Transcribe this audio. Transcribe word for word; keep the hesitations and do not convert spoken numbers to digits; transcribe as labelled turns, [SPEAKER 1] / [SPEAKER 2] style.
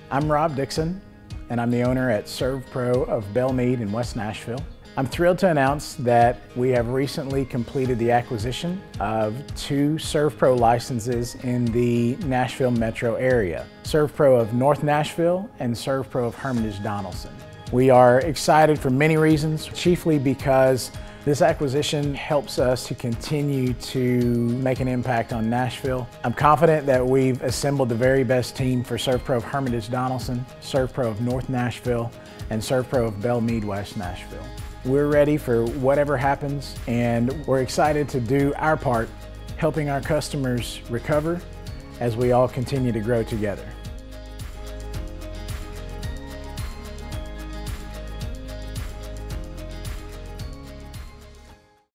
[SPEAKER 1] I'm Rob Dixon, and I'm the owner at ServPro of Belle Meade in West Nashville. I'm thrilled to announce that we have recently completed the acquisition of two ServPro licenses in the Nashville metro area, ServPro of North Nashville and ServPro of Hermitage Donelson. We are excited for many reasons, chiefly because this acquisition helps us to continue to make an impact on Nashville. I'm confident that we've assembled the very best team for ServPro of Hermitage Donelson, ServPro of North Nashville, and ServPro of Belle Meade West Nashville. We're ready for whatever happens, and we're excited to do our part helping our customers recover as we all continue to grow together.